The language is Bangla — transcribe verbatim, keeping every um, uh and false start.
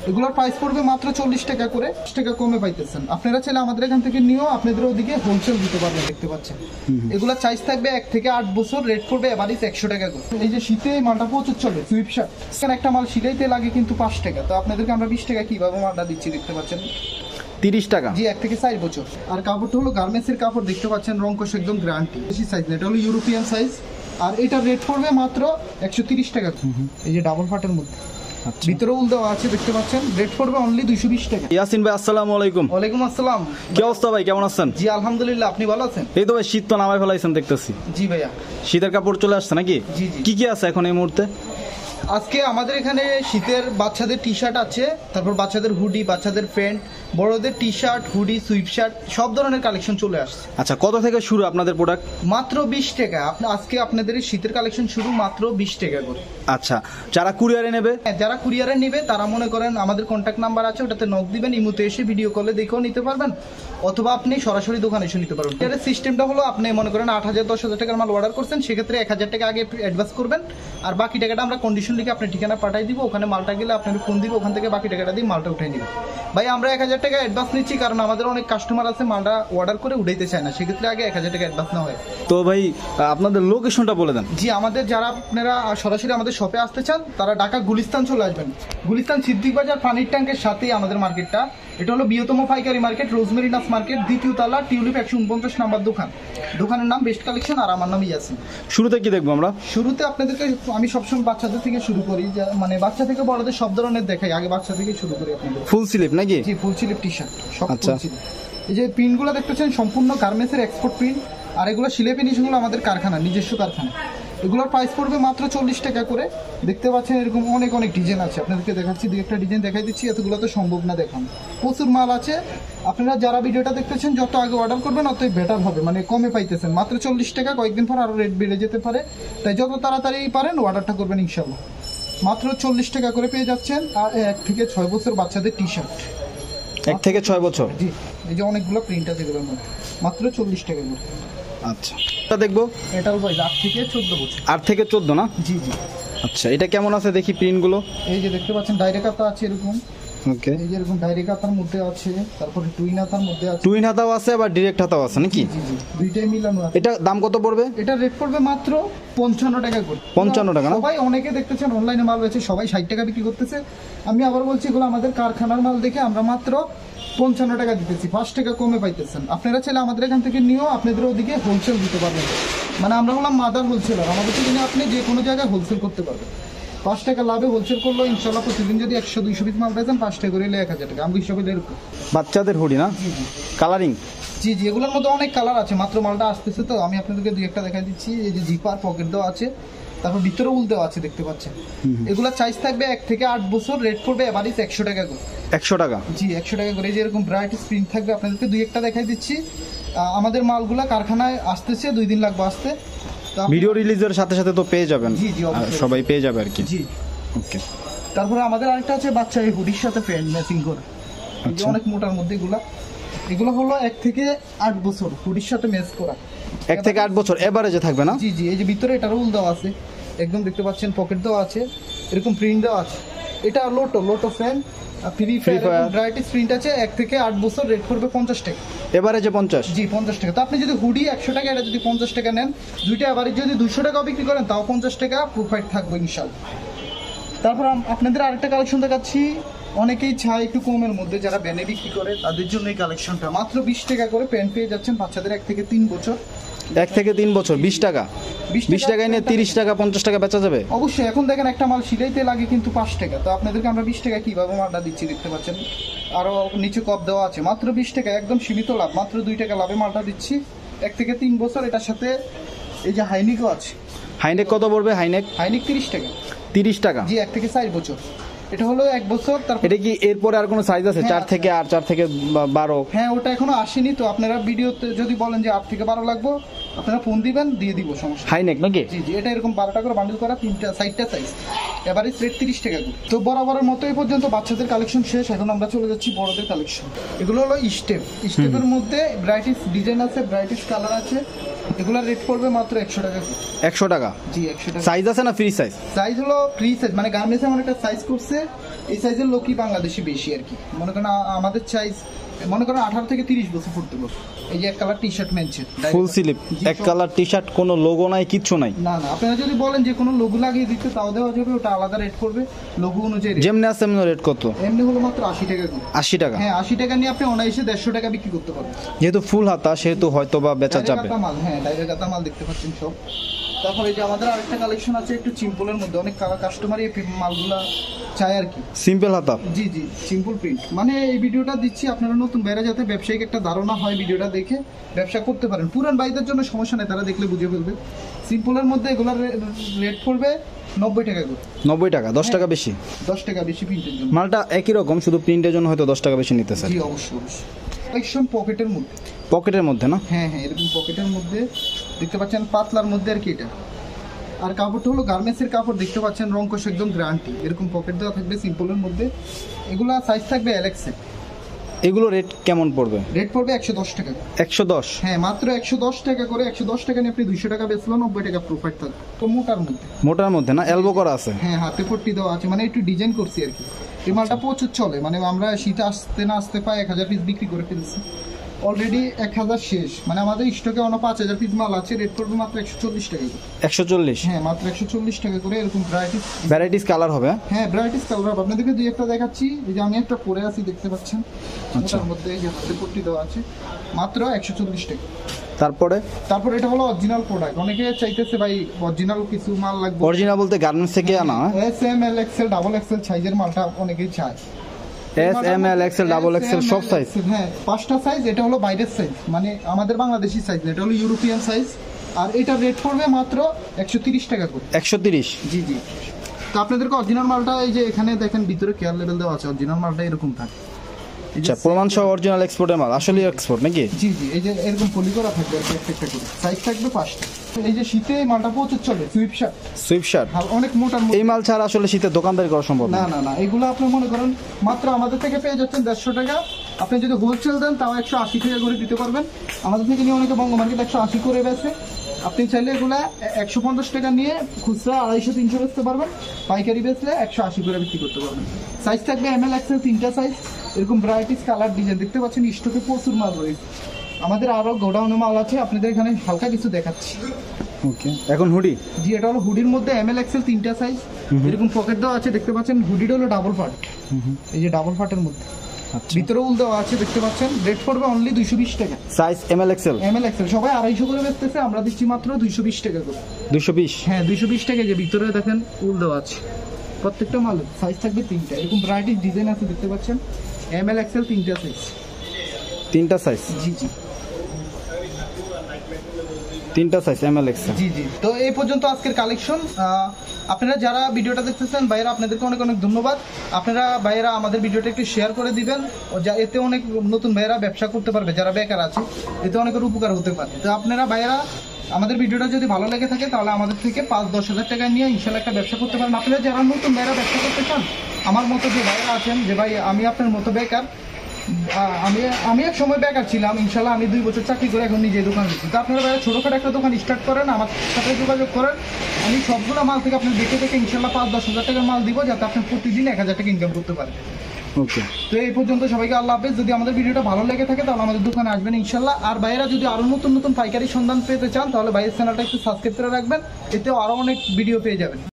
এগুলোর প্রাইস পড়বে মাত্র চল্লিশ টাকা করে, টাকা কমে পাইতেছেন। আপনারা চাইলে আমাদের এখান থেকে নিয়েও আপনাদের ওদিকে হোলসেল দিতে পারবেন। দেখতে পাচ্ছেন এগুলো সাইজ থাকবে এক থেকে আট বছর, রেট পড়বে এভারেজ একশো টাকা করে। এই যে শীতে মালটা প্রচুর চলে সুইপ শার্ট, একটা মাল সিলাইতে লাগে কিন্তু পাঁচ টাকা, তো আপনাদেরকে আমরা বিশ টাকা কিভাবে মালটা দিচ্ছি দেখতে পাচ্ছেন, তিরিশ টাকা। জি, এক থেকে চার বছর। আর কাপড়টা হলো গার্মেন্টস এর কাপড়, দেখতে পাচ্ছেন রংকশ একদম গ্যারান্টি। বেশি সাইজ না, এটা হলো ইউরোপিয়ান সাইজ, আর এটার রেট পড়বে মাত্র একশো তিরিশ টাকা। এই যে ডাবল ফাটের মধ্যে ভিতরে উল দেওয়া আছে, দেখতে পাচ্ছেন, রেট পড়বে অনলি দুইশো বিশ টাকা। ইয়াসিন ভাই আসসালামু আলাইকুম। ওয়ালাইকুম আসসালাম। কি অবস্থা ভাই, কেমন আছেন? জি আলহামদুলিল্লাহ, আপনি ভালো আছেন? এই তো ভাই শীত তো নামাই ফেলাইছেন দেখতেছি। জি ভাইয়া, শীতের কাপড় চলে আসছে নাকি? জি জি। কি কি আছে এখন এই মুহূর্তে? আজকে আমাদের এখানে শীতের বাচ্চাদের টি শার্ট আছে, তারপর বাচ্চাদের হুডি, বাচ্চাদের প্যান্ট, বড়দের T shirt, hoodie, sweat shirt, সব ধরনের কালেকশন চলে আসছে। আচ্ছা, কত থেকে শুরু আপনাদের প্রোডাক্ট? মাত্র বিশ টাকা। আজকে আপনাদের শীতের কালেকশন শুরু মাত্র বিশ টাকা করে। আচ্ছা, যারা কুরিয়ারে নেবে? যারা কুরিয়ারে নেবে তারা মনে করেন আমাদের কন্ট্যাক্ট নাম্বার আছে, ওটাতে নক দিবেন, ইমুতে এসে ভিডিও কলে দেখেও নিতে পারবেন, অথবা আপনি সরাসরি দোকানে এসে নিতে পারবেন। এর সিস্টেমটা হলো, আপনি মনে করেন আট হাজার দশ হাজার টাকার মাল অর্ডার করছেন, সেক্ষেত্রে এক হাজার টাকা আগে অ্যাডভান্স করবেন, আর বাকি টাকাটা আমরা কন্ডিশন লিখে আপনার ঠিকানা পাঠাই দিব, ওখানে মালটা গেলে আপনাকে ফোন দিব, ওখান থেকে বাকি টাকাটা দিয়ে মালটা উঠাই নিবেন। ভাই আমরা এক হাজার টাকা অ্যাডভান্স নিচ্ছি, কারণ আমাদের অনেক কাস্টমার আছে মালটা অর্ডার করে উঠাইতে চায় না, সেক্ষেত্রে আগে এক হাজার টাকা অ্যাডভান্স না হয়। তো ভাই আপনাদের লোকেশনটা বলে দেন। জি, আমাদের যারা আপনারা সরাসরি আমাদের শপে আসতে চান তারা ঢাকা গুলিস্তান চলে আসবেন। গুলিস্তান সিদ্দিক বাজার পানির ট্যাঙ্কের সাথেই আমাদের মার্কেটটা। এটা হলো বৃহত্তম পাইকারি মার্কেট, রোজমেরিনাস মার্কেট, দ্বিতীয় তলা, টিউলিপ একশো উনপঞ্চাশ নাম্বার দোকান। দোকানের নাম বেস্ট কালেকশন, আর আমার নাম ইয়াসিন। শুরুতে কি দেখবো আমরা? শুরুতে আপনাদেরকে আমি সবসময় বাচ্চাদের থেকে শুরু করি, মানে বাচ্চা থেকে বড়দের সব ধরনের দেখাই, আগে বাচ্চা থেকে শুরু করি আপনাদের। ফুল স্লিভ নাকি? জি, ফুল স্লিভ টি শার্ট সব। আচ্ছা, এই যে প্রিন্টগুলো দেখতেছেন সম্পূর্ণ গার্মেন্টস এর এক্সপোর্ট প্রিন্ট, আর এগুলো সিলাই ফিনিশিংগুলো আমাদের কারখানা, নিজস্ব কারখানা। এগুলোর প্রাইস পড়বে মাত্র চল্লিশ টাকা করে। দেখতে পাচ্ছেন এরকম অনেক অনেক ডিজাইন আছে, আপনাদেরকে দেখাচ্ছি, দুই একটা ডিজাইন দেখাই দিচ্ছি, এতগুলো তো সম্ভব না দেখানো, প্রচুর মাল আছে। আপনারা যারা ভিডিওটা দেখতেছেন যত আগে অর্ডার করবেন অতই বেটার হবে, মানে কমে পাইতেছেন মাত্র চল্লিশ টাকা। কয়েকদিন পর আরও রেট বেড়ে যেতে পারে, তাই যত তাড়াতাড়ি পারেন অর্ডারটা করবেন ইনশাল্লাহ। মাত্র চল্লিশ টাকা করে পেয়ে যাচ্ছেন। আর এক থেকে ছয় বছর বাচ্চাদের টি শার্ট, এক থেকে ছয় বছর। জি, এই যে অনেকগুলো প্রিন্ট আছে এগুলোর মধ্যে, মাত্র চল্লিশ টাকা করে। আচ্ছা, এটা দেখবো। এটাও ভাই আট থেকে চোদ্দ বছর। আট থেকে চোদ্দ না? জি জি। আচ্ছা, এটা কেমন আছে দেখি প্রিন্টগুলো। এই যে দেখতে পাচ্ছেন ডাইরেক্ট হাতা আছে এরকম। ওকে, এই যে এরকম ডাইরেক্ট হাতার মধ্যে আছে, তারপরে টুইন হাতার মধ্যে আছে। টুইন হাতাও আছে আবার ডাইরেক্ট হাতাও আছে নাকি? জি জি, দুইটাই মিলানো আছে। এটা দাম কত পড়বে? এটা রেট পড়বে মাত্র পঞ্চান্ন টাকা করে। পঞ্চান্ন টাকা না? সবাই অনেকে দেখতেছেন অনলাইনে মাল বেচে সবাই ষাট টাকা বিক্রি করতেছে, আমি আবার বলছি এগুলো আমাদের কারখানার মাল দেখে আমরা মাত্র পঞ্চান্ন টাকা দিতেছি, পাঁচ টাকা কমে পাইতেছেন। আপনারা চাইলে আমাদের এখান থেকে নিয়েও আপনাদের ওদিকে হোলসেল দিতে পারবেন, মানে আমরা হলাম মাদার হোলসেলার, আমাদের থেকে নিয়ে আপনি যে কোনো জায়গায় হোলসেল করতে পারবেন। পাঁচ টাকা লাভে হোলসেল করলো ইনশাল্লাহ, প্রতিদিন যদি একশো দুইশো পিস মাল পেয়েছেন পাঁচ টাকা করে এলে এক হাজার টাকা, আমি হিসাবে এরকম। বাচ্চাদের হুডি না? জি জি, কালারিং। জি জি, এগুলোর মধ্যে অনেক কালার আছে, মাত্র মালটা আসতেছে তো আমি আপনাদেরকে দুই একটা দেখা দিচ্ছি। এই যে জিপার পকেট দেওয়া আছে, তারপর ভিতরে উল দেওয়া আছে, দেখতে পাচ্ছেন। এগুলো সাইজ থাকবে এক থেকে আট বছর, রেট পড়বে এভারেজ একশো টাকা করে। একশো টাকা? জি, একশো টাকা করে। এই যে এরকম ভ্যারাইটিস প্রিন্ট থাকবে, আপনাদেরকে দুই একটা দেখাই দিচ্ছি। আমাদের মালগুলা কারখানায় আসতেছে, দুই দিন লাগবে আসতে। ভিডিও রিলিজের সাথে সাথে তো পেয়ে যাবেন। জি জি, সবাই পেয়ে যাবে আর কি। জি, ওকে। তারপরে আমাদের আরেকটা আছে বাচ্চা এই হুডির সাথে প্যান্ট ম্যাচিং করে, অনেক মোটার মধ্যে এগুলা। এগুলো হলো এক থেকে আট বছর, হুডির সাথে ম্যাচ করা। এক থেকে আট বছর এভারেজে থাকবে না? জি জি, এই যে ভিতরে এটা রোল দেওয়া আছে, একদম দেখতে পাচ্ছেন, পকেট দেওয়া আছে, এরকম প্রিন্ট দেওয়া আছে। এটা Lotto Lotto fan Free Fire varieties print আছে, এক থেকে আট বছর, রেট করবে পঞ্চাশ টাকা। এভারেজে পঞ্চাশ? জি, পঞ্চাশ টাকা। তো আপনি যদি হুডি একশো টাকা, এটা যদি পঞ্চাশ টাকা নেন, দুইটা এভারেজ যদি দুইশো টাকাও বিক্রি করেন তাও পঞ্চাশ টাকা প্রফিট থাকবে ইনশাল্লাহ। তারপর আপনাদের আরেকটা কালেকশন দেখাচ্ছি, অনেকেই চায় একটু কমের মধ্যে, যারা ব্যানে বিক্রি করে তাদের জন্য এই কালেকশনটা। মাত্র বিশ টাকা করে প্যান্ট পেয়ে যাচ্ছেন বাচ্চাদের এক থেকে তিন বছর। এক থেকে তিন বছর বিশ টাকা? বিশ টাকায় নিয়ে তিরিশ টাকা পঞ্চাশ টাকা বেচা যাবে অবশ্যই। এখন দেখেন একটা মাল সিলাইতে লাগে কিন্তু পাঁচ টাকা, তো আপনাদেরকে আমরা বিশ টাকা কিভাবে মালটা দিচ্ছি দেখতে পাচ্ছেন, আরো নিচে কপ দেওয়া আছে, মাত্র বিশ টাকা, একদম সীমিত লাভ, মাত্র দুই টাকা লাভে মালটা দিচ্ছি, এক থেকে তিন বছর। এটার সাথে এই যে হাইনিকও আছে। হাইনেক কত পড়বে? হাইনেক হাইনিক তিরিশ টাকা। তিরিশ টাকা? জি, এক থেকে চার বছর। এটা হলো এক বছর। তারপর এটা কি এরপরে আর কোনো সাইজ আছে? চার থেকে আট, চার থেকে বারো? হ্যাঁ, ওটা এখনো আসেনি, তো আপনারা ভিডিওতে যদি বলেন যে আট থেকে বারো লাগবে, আপনারা ফোন দিবেন, দিয়ে দিব, সমস্যা। হাইনেক নাকি? জি জি, এটা এরকম বারোটা করে বান্ডিল করা, তিনটা সাইডটা সাইজ, এভারেজ রেট তিরিশ টাকা করে। তো বরাবরের মতো এই পর্যন্ত বাচ্চাদের কালেকশন শেষ, এখন আমরা চলে যাচ্ছি বড়দের কালেকশন। এগুলো হলো স্টেপ, স্টেপের মধ্যে ভ্যারাইটিস ডিজাইন আছে, ভ্যারাইটিস কালার আছে। এগুলোর রেট পড়বে মাত্র একশো টাকা করে। একশো টাকা। জি একশো টাকা। সাইজ আছে না ফ্রি সাইজ? সাইজ হলো ফ্রি সাইজ, মানে গার্মেন্টসে আমার একটা সাইজ করছে, এই সাইজের লোকই বাংলাদেশি বেশি আর কি। মনে করেন আ- আমাদের সাইজ মনে করেন আঠারো থেকে তিরিশ বছর পড়তে পারবে। এই যে এক কালার টি শার্ট মেনছে ফুল স্লিভ, এক কালার টি শার্ট, কোনো লোগো নাই, কিচ্ছু নাই। না না, আপনারা যদি বলেন যে কোনো লোগো লাগিয়ে দিতে তাও দেওয়া যাবে, ওটা আলাদা রেট করবে লোগো অনুযায়ী rate। যেমনি আছে এমনি রেট কত? এমনি হলো মাত্র আশি টাকা করে। আশি টাকা। হ্যাঁ আশি টাকা নিয়ে আপনি অনায়াসে দেড়শো টাকা বিক্রি করতে পারবেন। যেহেতু ফুল হাতা সেহেতু হয়তো বা বেচা ডাইরেক্ট যাবে। কাঁথা মাল, হ্যাঁ ডাইরেক্ট কাঁথা মাল দেখতে পাচ্ছেন সব। তারপরে যে আমাদের আরেকটা কালেকশন আছে একটু সিম্পলের মধ্যে, অনেক কাস্টমার এই মালগুলা চায় আর কি। সিম্পল হাতা। জি জি সিম্পল প্রিন্ট, মানে এই ভিডিওটা দিচ্ছি আপনারা নতুন বাইরে যাতে ব্যবসায়িক একটা ধারণা হয়, ভিডিওটা দেখে ব্যবসা করতে পারেন। পুরান বাইদের জন্য সমস্যা নেই, তারা দেখলে বুঝে ফেলবে। সিম্পলের মধ্যে এগুলোর রেট পড়বে নব্বই টাকা করে। নব্বই টাকা, দশ টাকা বেশি। দশ টাকা বেশি প্রিন্টের জন্য। মালটা একই রকম, শুধু প্রিন্টের জন্য হয়তো দশ টাকা বেশি নিতেছে। জি অবশ্যই অবশ্যই। কালেকশন পকেটের মধ্যে। পকেটের মধ্যে না? হ্যাঁ হ্যাঁ এরকম পকেটের মধ্যে দেখতে পাচ্ছেন, পাতলার মধ্যে আর কি এটা। আর কাপড়টা হলো গার্মেন্টসের কাপড়, দেখতে পাচ্ছেন রংকশ একদম গ্যারান্টি। এরকম পকেট দেওয়া থাকবে সিম্পলের মধ্যে। এগুলা সাইজ থাকবে এল এক্স এল। এগুলো রেট কেমন পড়বে? রেট পড়বে একশো দশ টাকা। একশো দশ? হ্যাঁ মাত্র একশো দশ টাকা করে। একশো দশ টাকা নিয়ে আপনি দুইশো টাকা বেচলো, নব্বই টাকা প্রফিট থাকবে। তো মোটার মধ্যে। মোটার মধ্যে না? এলবো করা আছে? হ্যাঁ হাতে পট্টি দেওয়া আছে, মানে একটু ডিজাইন করছি আর কি। এই মালটা প্রচুর চলে, মানে আমরা শীতে আসতে না আসতে পাই এক হাজার পিস বিক্রি করে ফেলছি অলরেডি। এক হাজার শেষ, মানে আমাদের স্টকে অন্য পাঁচ হাজার পিস মাল আছে। রেট পড়বে মাত্র একশো চল্লিশ টাকা করে। একশো চল্লিশ? হ্যাঁ মাত্র একশো চল্লিশ টাকা করে। এরকম ভ্যারাইটিস ভ্যারাইটিস কালার হবে? হ্যাঁ ভ্যারাইটিস কালার হবে। আপনাদেরকে দুই একটা দেখাচ্ছি। এই যে আমি একটা পরে আছি দেখতে পাচ্ছেন, তার মধ্যে এই যে হাতে পট্টি দেওয়া আছে, মাত্র একশো চল্লিশ টাকা। তারপরে? তারপরে এটা হলো অরিজিনাল প্রোডাক্ট। অনেকে চাইতেছে ভাই অরিজিনাল কিছু মাল লাগবে। অরিজিনাল বলতে গার্মেন্টস থেকে আনা? S M L XL double XL সাইজের মালটা অনেকেই চায়। S M L XL double XL সব সাইজ? হ্যাঁ পাঁচটা সাইজ। এটা হলো বাইরের সাইজ, মানে আমাদের বাংলাদেশি সাইজ না, এটা হলো ইউরোপিয়ান সাইজ। আর এটা রেট পড়বে মাত্র একশো তিরিশ টাকা করে। একশো তিরিশ? জি জি। তো আপনাদেরকে অরিজিনাল মালটা এই যে এখানে দেখেন ভিতরে কেয়ার লেভেল দেওয়া আছে, অরিজিনাল মালটা এরকম থাকে। আচ্ছা, প্রমাণ সহ অরিজিনাল এক্সপোর্টের মাল, আসলে এক্সপোর্ট নাকি? জি জি। এই যে এরকম পলি করা থাকবে আর কি, একটা একটা করে সাইজ থাকবে পাঁচটা। এই যে শীতে এই মালটা প্রচুর চলে, সুইপ শার্ট। সুইপ শার্ট অনেক মোটার এই মাল ছাড়া আসলে শীতে দোকানদারি করা সম্ভব না না। না না, এগুলো আপনি মনে করেন মাত্র আমাদের থেকে পেয়ে যাচ্ছেন দেড়শো টাকা। আপনি যদি হোলসেল দেন তাও একশো আশি টাকা করে দিতে পারবেন। আমাদের থেকে নিয়ে অনেকে বঙ্গ মার্কেট একশো আশি করে বেছে। আপনি চাইলে এগুলা একশো পঞ্চাশ টাকা নিয়ে খুচরা আড়াইশো তিনশো বেচতে পারবেন, পাইকারি বেচলে একশো আশি করে বিক্রি করতে পারবেন। সাইজ থাকবে এম এল এক্সেল তিনটা সাইজ। এরকম ভ্যারাইটিস কালার ডিজাইন দেখতে পাচ্ছেন, স্টকে প্রচুর মাল রয়েছে। আমাদের আরো গোডাউনে মাল আছে, আপনাদের এখানে হালকা কিছু দেখাচ্ছি। ওকে, এখন হুডি। জি এটা হলো হুডির মধ্যে এম এল এক্সেল তিনটা সাইজ। এরকম পকেট দেওয়া আছে দেখতে পাচ্ছেন। হুডিটা হলো ডাবল পার্ট, এই যে ডাবল পার্টের মধ্যে ভিতরে উল দেওয়া আছে দেখতে পাচ্ছেন। রেট পড়বে অনলি দুইশো বিশ টাকা। Size M L XL? M L XL সবাই আড়াইশো করে বেচতেছে, আমরা দিচ্ছি মাত্র দুইশো বিশ টাকা করে। দুইশো বিশ? হ্যাঁ দুইশো বিশ টাকা। যে ভিতরে দেখেন উল দেওয়া আছে, প্রত্যেকটা মাল সাইজ থাকবে তিনটা। এরকম ভ্যারাইটিস ডিজাইন আছে দেখতে পাচ্ছেন। এম এল এক্সেল তিনটা সাইজ। তিনটা সাইজ? জি জি তিনটা সাইজ এম এল এক্সেল। জি জি। তো এই পর্যন্ত আজকের কালেকশন। আপনারা যারা ভিডিওটা দেখতেছেন ভাইয়েরা, আপনাদেরকে অনেক অনেক ধন্যবাদ। আপনারা ভাইয়েরা আমাদের ভিডিওটা একটু শেয়ার করে দিবেন, এতে অনেক নতুন ভাইয়েরা ব্যবসা করতে পারবে, যারা বেকার আছে, এতে অনেকের উপকার হতে পারে। তো আপনারা ভাইয়েরা আমাদের ভিডিওটা যদি ভালো লেগে থাকে তাহলে আমাদের থেকে পাঁচ দশ হাজার টাকা নিয়ে ইনশাল্লাহ একটা ব্যবসা করতে পারেন। আপনারা যারা নতুন ভাইয়েরা ব্যবসা করতে চান, আমার মতো যে ভাইয়েরা আছেন, যে ভাই আমি আপনার মতো বেকার, আমি আমি এক সময় বেকার ছিলাম, ইনশাল্লাহ আমি দুই বছর চাকরি করে এখন নিজে দোকান দিচ্ছি। তো আপনারা ভাইয়া ছোটোখাটো একটা দোকান স্টার্ট করেন, আমার সাথে যোগাযোগ করেন। আমি সবগুলো মাল থেকে আপনি দেখে দেখে ইনশাল্লাহ পাঁচ দশ হাজার টাকার মাল দিব, যাতে আপনি প্রতিদিন এক হাজার টাকা ইনকাম করতে পারেন। ওকে, তো এই পর্যন্ত সবাইকে আল্লাহ হাফেজ। যদি আমাদের ভিডিওটা ভালো লেগে থাকে তাহলে আমাদের দোকানে আসবেন ইনশাল্লাহ। আর ভাইয়েরা যদি আরো নতুন নতুন পাইকারি সন্ধান পেতে চান তাহলে ভাইয়ের চ্যানেলটা একটু সাবস্ক্রাইব করে রাখবেন, এতেও আরো অনেক ভিডিও পেয়ে যাবেন।